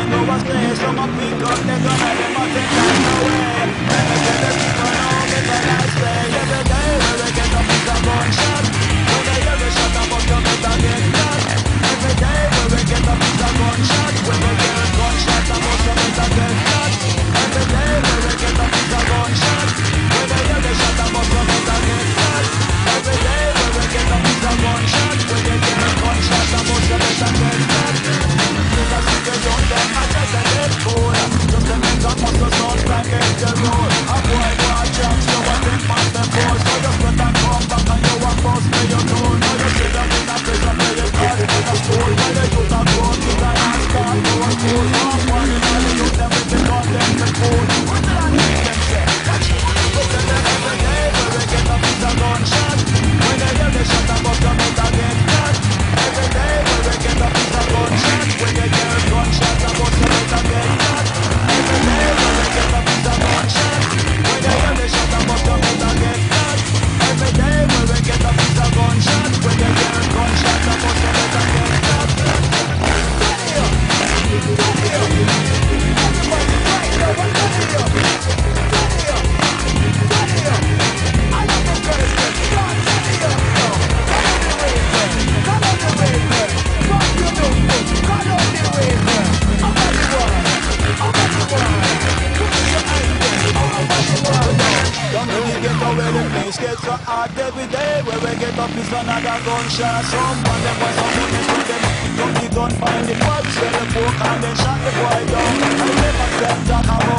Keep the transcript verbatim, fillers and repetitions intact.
go astray. Some a pick up the gun and them a take life away. Let me get the people know because I say every day when we get up is a gunshot. When they hear the shot, I must come out and get shot. Every day when we get up is a gunshot. When we hear a gunshot, I must come out and get shot. Every day when we get up is a gunshot. When they hear the shot, I must come out and get shot. Every day when we get up is a gunshot. When they hear a gunshot, I must come out and get shot. Because if you don't, then I just a dead fool. Just a mental muscle sound like it's the road. A boy watch out, so I think man them boys. So you put that come back and you walk past me, you know. Now you sit up in a prison where you can't in a school. While you use a gun, you can ask God to a school. One one in all the youth, them with the gun, them the fool. What did I make them say? Watch it. Look at them every day, where we get up is a gunshot. When they hear the shot, I must come out and get shot. Every day, where we get up is a gunshot. When they hear a gunshot, I must come out and get shot. Every day, where we get up is a gunshot. When they hear the shot, I must come out and get shot. Every day, where we get up is a gunshot. When they hear a gunshot, I must come out and get shot. Everybody right now, I'm ready up. Ready up. Ready up. I love the president. God, ready up. Come on the way, man. Come on the way, man. What you do? Come on the way, man. I'm on the wall. I'm on the wall. Put your hands there. I'm on the wall. Don't really get away the place gets so hard every day. Where we get up is another gunshot. Someone them was some money to them. Got the gun find the boy, sell the pork and then shot the boy down. I never said that I